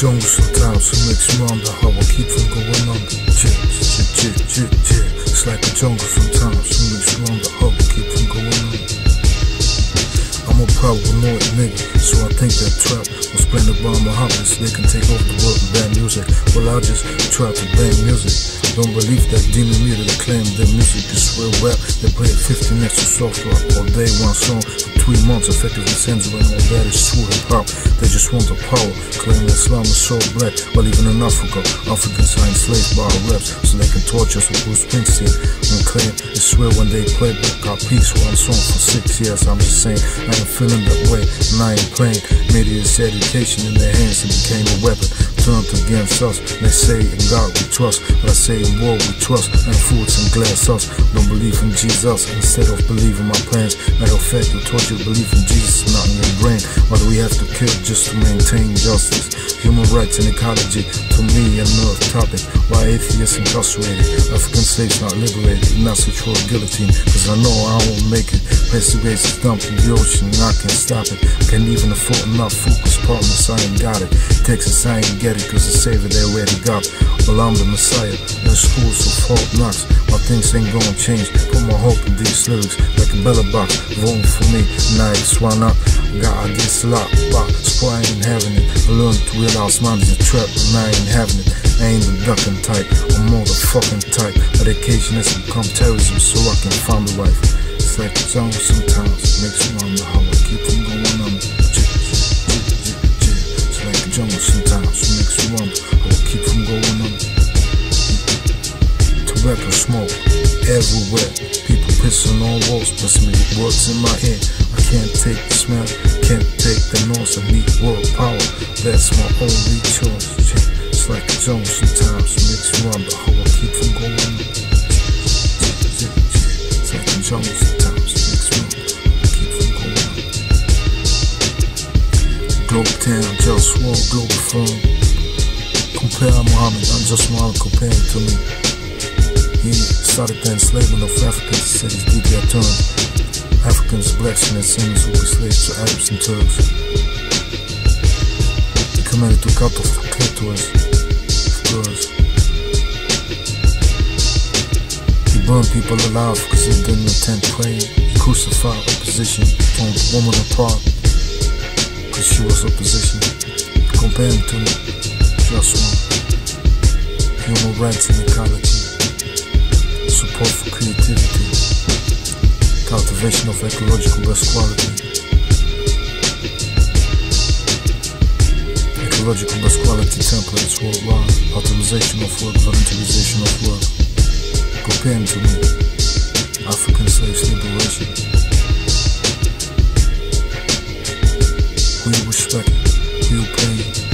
jungle sometimes, it makes me wonder how I keep from going under. It's like a jungle sometimes, it makes me wonder how I keep from going under. I'm a paranoid nigga, so I think that trap was planted by my hobbits. They can take over the world and ban music. Well, I just try to ban music. Don't believe that demon media that claim their music is real rap. They play it 50 next to soft rock all day, one song for 3 months, effectively censoring all that is true hip-hop. They just want the power, claiming Islam is so black. While even in Africa, Africans are enslaved by our raps, so they can torture us with Bruce Springsteen and claim it's real when they play back our peace. One song for 6 years, I'm just saying, I ain't feeling that way, and I ain't playing. Media's education in their hands, it became a weapon turned against us. They say in God we trust, but I say in war we trust, and fools and glass us. Don't believe in Jesus instead of believing my plans. Matter of fact, we taught you to believe in Jesus, not in your brain. Why do we have to kill just to maintain justice? Human rights and ecology, to me, another topic. Why atheists incarcerated, African slaves not liberated, not such for a guillotine, cause I know I won't make it. Place the waste is dumped in the ocean, and I can't stop it. Can't even afford enough focus partners, I ain't got it. Texas, I ain't get it, cause the savior they already got. Well, I'm the messiah, in schools of Fort Knox. My things ain't gonna change, put my hope in these lyrics, like a bella box, voting for me, nice, why not? God, I get slapped, so I ain't having it. I learned to realize mine is a trap, and I ain't having it. I ain't the ducking type, I'm more the fucking type. Medication has become terrorism, so I can find the wife. It's like a jungle sometimes, makes me wonder how I keep from going under. It's like a jungle sometimes, makes me wonder how I keep from going under. Tobacco smoke everywhere, people pissing on walls, pressing me with words in my ear. I can't take the smell, can't take the noise, I need world power, that's my only choice. It's like a jungle sometimes, makes me wonder how I keep from going under. It's like a jungle sometimes, makes me wonder how I keep from going under. Globaltown, JustWar, Globalfirm. Compare Muhammad, I'm just Muhammad comparing to me. He started the enslavement of Africans, he said his db.tt turned Africans, blacks, and descendants who were slaves to Arabs and Turks. He commanded to cut off the clitoris of girls. He burned people alive because they didn't attend prayer. He crucified opposition, torn the woman apart because she was opposition. Compare him to me, JustWar. Human rights and ecology, support for creativity, cultivation of ecological best quality, ecological best quality templates worldwide, optimization of work, voluntarization of work. Comparing to me, African slaves liberation. Who you respect, who you pay.